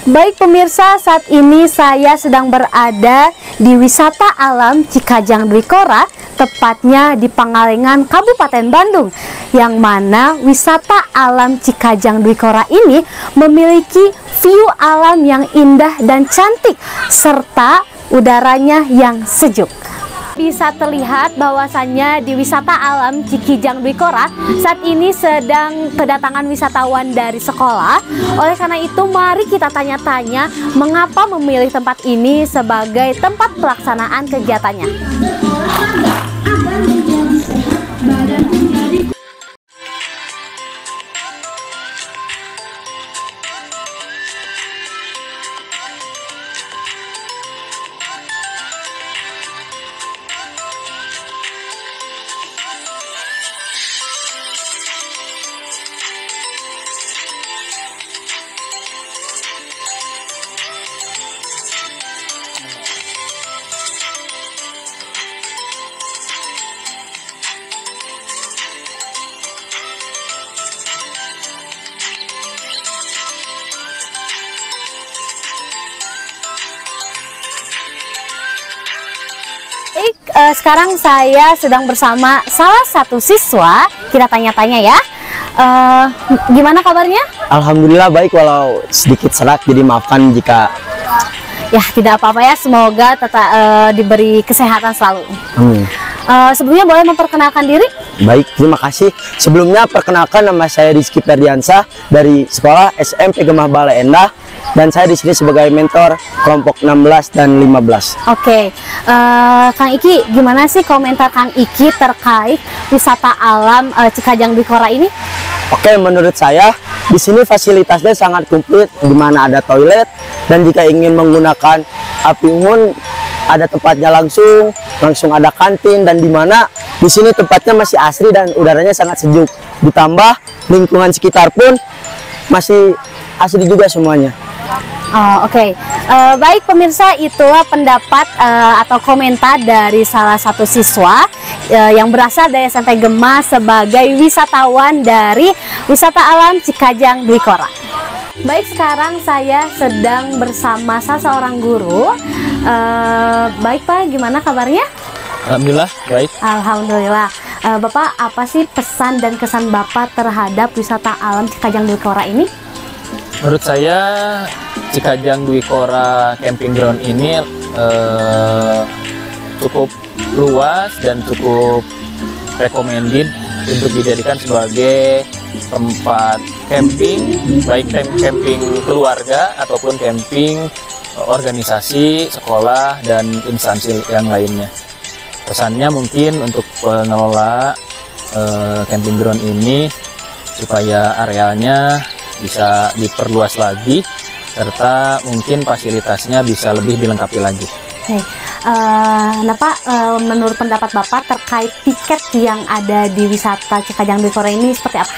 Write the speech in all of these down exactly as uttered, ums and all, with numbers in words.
Baik pemirsa, saat ini saya sedang berada di wisata alam Cikajang Dwi Kora, tepatnya di Pangalengan, Kabupaten Bandung, yang mana wisata alam Cikajang Dwi Kora ini memiliki view alam yang indah dan cantik, serta udaranya yang sejuk. Bisa terlihat bahwasannya di wisata alam Cikajang Dwi Kora saat ini sedang kedatangan wisatawan dari sekolah. Oleh karena itu, mari kita tanya-tanya mengapa memilih tempat ini sebagai tempat pelaksanaan kegiatannya. Baik, eh, sekarang saya sedang bersama salah satu siswa. Kita tanya-tanya ya. Eh, gimana kabarnya? Alhamdulillah baik, walau sedikit serak, jadi maafkan jika Ya, tidak apa-apa ya. Semoga tetap eh, diberi kesehatan selalu. hmm. Eh, sebelumnya boleh memperkenalkan diri? Baik, terima kasih. Sebelumnya perkenalkan, nama saya Rizky Ferdiansyah dari sekolah S M P Gemah Bale Endah, dan saya di sini sebagai mentor kelompok enam belas dan lima belas. Oke, eh, Kang Iki, gimana sih komentar Kang Iki terkait wisata alam eh, Cikajang Dwi Kora ini? Oke, menurut saya di sini fasilitasnya sangat komplit, di mana ada toilet, dan jika ingin menggunakan api unggun ada tempatnya langsung, langsung ada kantin, dan di mana di sini tempatnya masih asri dan udaranya sangat sejuk. Ditambah lingkungan sekitar pun masih asri juga semuanya. Oh, Oke, okay. uh, baik pemirsa, itulah pendapat uh, atau komentar dari salah satu siswa uh, yang berasal dari S M P Gemah sebagai wisatawan dari wisata alam Cikajang Dwi Kora. Baik, sekarang saya sedang bersama salah seorang guru. Uh, baik Pak, gimana kabarnya? Alhamdulillah baik. Alhamdulillah. Uh, Bapak, apa sih pesan dan kesan Bapak terhadap wisata alam Cikajang Dwi Kora ini? Menurut saya Cikajang Dwi Kora Camping Ground ini eh, cukup luas dan cukup recommended untuk dijadikan sebagai tempat camping, baik camping keluarga ataupun camping organisasi, sekolah, dan instansi yang lainnya. Pesannya mungkin untuk pengelola eh, camping ground ini supaya arealnya bisa diperluas lagi, serta mungkin fasilitasnya bisa lebih dilengkapi lagi. Oke, uh, nah Pak, uh, menurut pendapat Bapak terkait tiket yang ada di wisata Cikajang Dwi Kora ini seperti apa?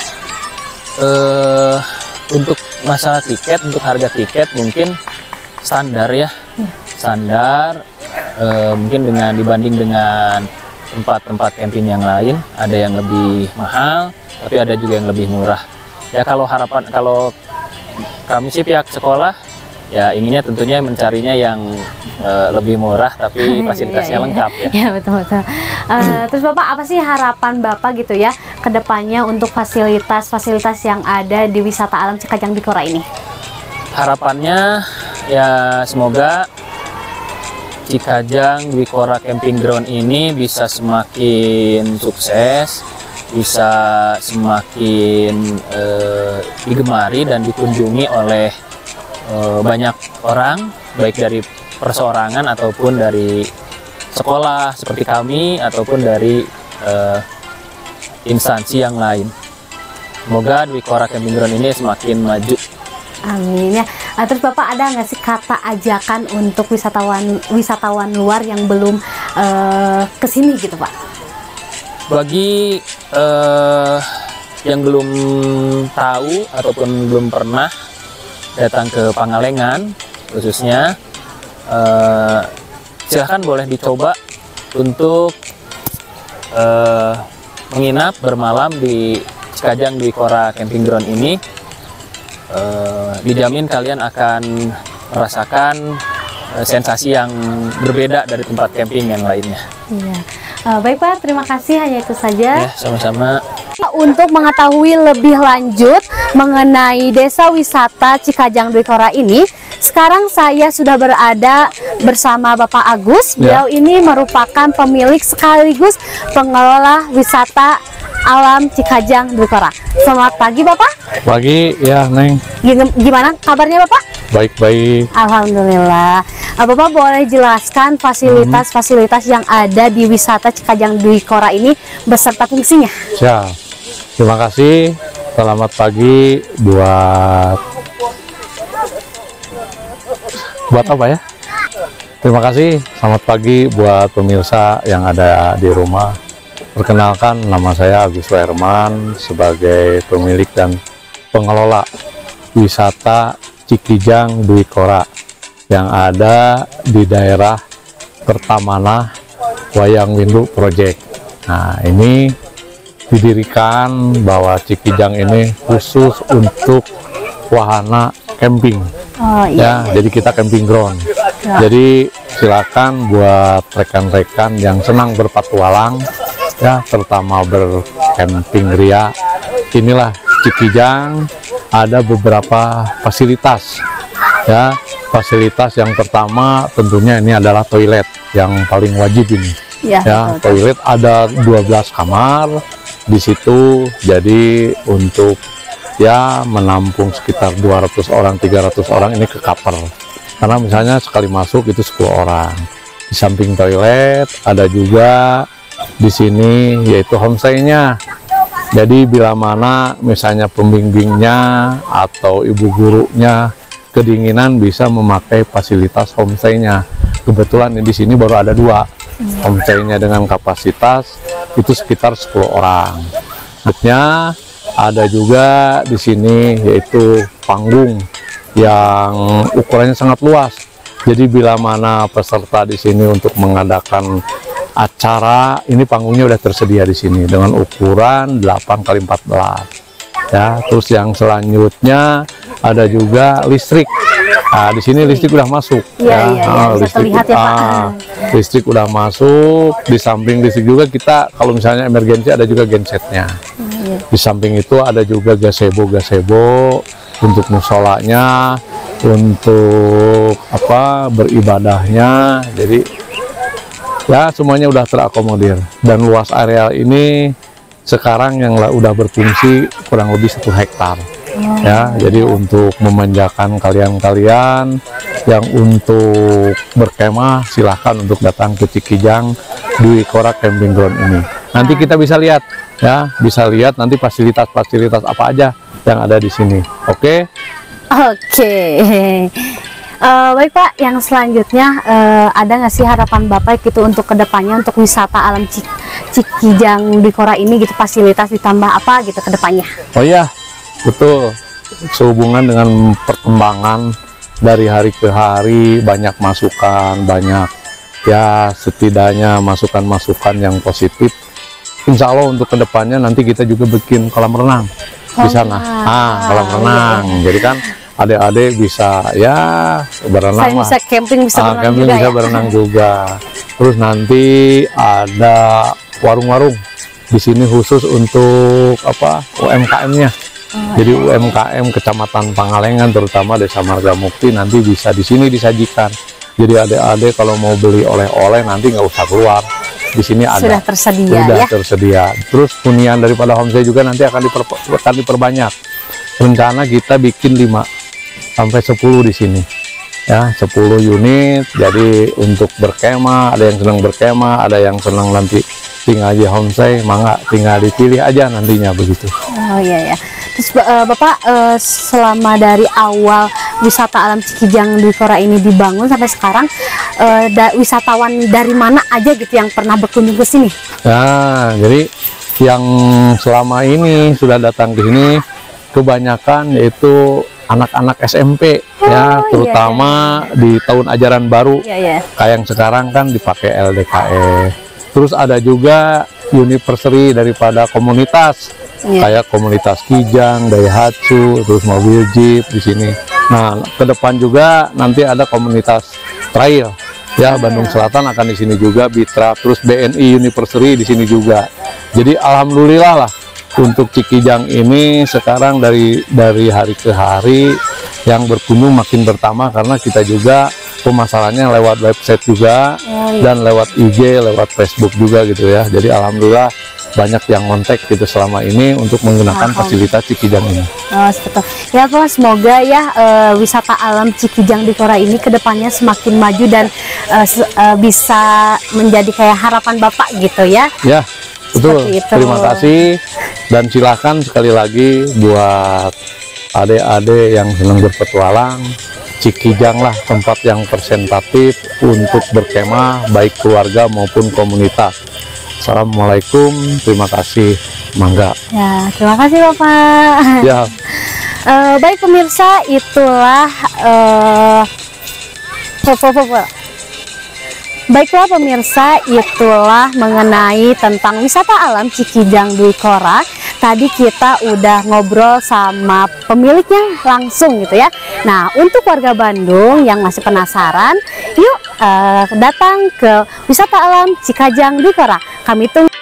Uh, untuk masalah tiket, untuk harga tiket mungkin standar ya, hmm. standar. Uh, mungkin dengan dibanding dengan tempat-tempat camping yang lain, ada yang lebih mahal, tapi ada juga yang lebih murah. Ya kalau harapan, kalau kami sih pihak sekolah ya inginnya tentunya mencarinya yang uh, lebih murah tapi fasilitasnya iya, iya. lengkap ya. Ya betul-betul. Uh, terus Bapak, apa sih harapan Bapak gitu ya kedepannya untuk fasilitas-fasilitas yang ada di wisata alam Cikajang Dwi Kora ini? Harapannya ya semoga Cikajang Dwi Kora Camping Ground ini bisa semakin sukses, bisa semakin eh, digemari dan dikunjungi oleh eh, banyak orang, baik dari perseorangan ataupun dari sekolah seperti kami ataupun dari eh, instansi yang lain. Semoga Dwi Kora Camping Ground ini semakin maju. Amin ya. Uh, terus Bapak ada nggak sih kata ajakan untuk wisatawan wisatawan luar yang belum uh, kesini gitu Pak? Bagi uh, yang belum tahu ataupun belum pernah datang ke Pangalengan khususnya, uh, silahkan boleh dicoba untuk uh, menginap bermalam di Cikajang Dwi Kora Camping Ground ini. eh, dijamin kalian akan merasakan eh, sensasi yang berbeda dari tempat camping yang lainnya. Iya. Uh, baik Pak, terima kasih, hanya itu saja. Ya, sama-sama. Untuk mengetahui lebih lanjut mengenai desa wisata Cikajang Dwi Kora ini, sekarang saya sudah berada bersama Bapak Agus. Beliau ya. Ini merupakan pemilik sekaligus pengelola wisata alam Cikajang Dwi Kora. Selamat pagi Bapak. Pagi ya Neng. Gimana kabarnya Bapak? Baik-baik. Alhamdulillah. Bapak boleh jelaskan fasilitas-fasilitas yang ada di wisata Cikajang Dwi Kora ini beserta fungsinya? Ya, terima kasih. Selamat pagi buat buat apa ya? Terima kasih. Selamat pagi buat pemirsa yang ada di rumah. Perkenalkan, nama saya Agus Werman sebagai pemilik dan pengelola wisata Cikijang Dwi Kora yang ada di daerah Pertamana Wayang Windu Project. Nah, ini didirikan bahwa Cikijang ini khusus untuk wahana camping. Oh, iya. Ya, jadi kita camping ground. Ya. Jadi silakan buat rekan-rekan yang senang berpetualang, ya, terutama bercamping ria. Inilah Cikijang, ada beberapa fasilitas. Ya, fasilitas yang pertama tentunya ini adalah toilet yang paling wajib ini. Ya, ya betul, toilet betul. Ada dua belas kamar di situ, jadi untuk ya menampung sekitar dua ratus orang, tiga ratus orang ini ke cover. Karena misalnya sekali masuk itu sepuluh orang. Di samping toilet ada juga di sini yaitu homestay-nya. Jadi bila mana misalnya pembimbingnya atau ibu gurunya kedinginan bisa memakai fasilitas homestay-nya. Kebetulan di sini baru ada dua homestay-nya dengan kapasitas itu sekitar sepuluh orang. Berikutnya ada juga di sini yaitu panggung yang ukurannya sangat luas. Jadi bila mana peserta di sini untuk mengadakan acara, ini panggungnya udah tersedia di sini dengan ukuran delapan kali empat belas. Ya, terus yang selanjutnya ada juga listrik. Nah, di sini listrik udah masuk. Ya, ya, ya, ah, ya, listrik, terlihat ya, Pak. ah, listrik udah masuk. Di samping listrik juga kita kalau misalnya emergensi ada juga gensetnya. Ya. Di samping itu ada juga gazebo-gazebo untuk musolanya, untuk apa beribadahnya. Jadi ya semuanya udah terakomodir dan luas area ini sekarang yang udah berfungsi kurang lebih satu hektar. Oh. Ya, jadi untuk memanjakan kalian-kalian yang untuk berkemah silahkan untuk datang ke Cikijang Dwi Kora Camping Ground ini. Nanti kita bisa lihat ya, bisa lihat nanti fasilitas-fasilitas apa aja yang ada di sini. Oke? Oke. Uh, baik Pak, yang selanjutnya uh, ada nggak sih harapan Bapak gitu untuk kedepannya untuk wisata alam Cik Cikijang Dwi Kora ini gitu, fasilitas ditambah apa gitu kedepannya? Oh iya, betul. Sehubungan dengan perkembangan dari hari ke hari, banyak masukan, banyak ya setidaknya masukan-masukan yang positif. Insya Allah untuk kedepannya nanti kita juga bikin kolam renang oh, di sana. Ya. Ah, kolam renang. Ya. Jadi kan adik-adik bisa ya berenang lah. Bisa camping, bisa ah, berenang camping juga bisa ya? berenang juga. Terus nanti ada warung-warung di sini khusus untuk apa U M K M-nya. Oh, jadi U M K M Kecamatan Pangalengan terutama Desa Marga Mukti nanti bisa di sini disajikan. Jadi adik-adik kalau mau beli oleh-oleh nanti nggak usah keluar. Di sini ada. Sudah tersedia Sudah ya. tersedia. Terus hunian daripada homestay juga nanti akan, diper, akan diperbanyak. Rencana kita bikin lima sampai sepuluh di sini. Ya, sepuluh unit. Jadi untuk berkemah, ada yang senang berkemah, ada yang senang nanti tinggal di homestay, mangga tinggal dipilih aja nantinya begitu. Oh iya ya. Terus uh, Bapak uh, selama dari awal wisata alam Cikijang Dwi Kora ini dibangun sampai sekarang uh, da wisatawan dari mana aja gitu yang pernah berkunjung ke sini? Nah, jadi yang selama ini sudah datang ke sini kebanyakan yaitu anak-anak S M P oh, ya, terutama iya, iya. di tahun ajaran baru. Iya, iya. Kayak yang sekarang kan dipakai L D K E. Terus ada juga anniversary daripada komunitas Iya. Kayak komunitas Kijang, Daihatsu, terus mobil Jeep di sini. Nah, ke depan juga nanti ada komunitas trail. Ya, Bandung Selatan akan di sini juga, Bitra, terus B N I University di sini juga. Jadi alhamdulillah lah untuk Cikijang ini sekarang dari dari hari ke hari yang berkunjung makin bertambah karena kita juga pemasarannya lewat website juga Oh, iya. dan lewat I G, lewat Facebook juga gitu ya. Jadi alhamdulillah banyak yang kontak gitu selama ini untuk menggunakan Alhamdulillah. fasilitas Cikijang ini. Oh, seperti itu. Ya Pak, semoga ya eh, wisata alam Cikijang Dikora ini kedepannya semakin maju dan eh, se- eh, bisa menjadi kayak harapan Bapak gitu ya. Ya, betul. Seperti itu. Terima kasih dan silakan sekali lagi buat adik-adik yang senang berpetualang, Cikijang lah tempat yang presentatif untuk berkemah baik keluarga maupun komunitas. Assalamualaikum, terima kasih, mangga. Ya, terima kasih Bapak. Ya, Eh, baik pemirsa, itulah eh, po- po- po- po. Baiklah pemirsa, itulah mengenai tentang wisata alam Cikijang Dwi Kora. Tadi kita udah ngobrol sama pemiliknya langsung gitu ya. Nah, untuk warga Bandung yang masih penasaran, yuk eh, datang ke wisata alam Cikijang Dwi Kora. Kami tunggu.